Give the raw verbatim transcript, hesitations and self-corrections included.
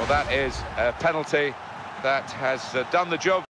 Well, that is a penalty that has uh, done the job.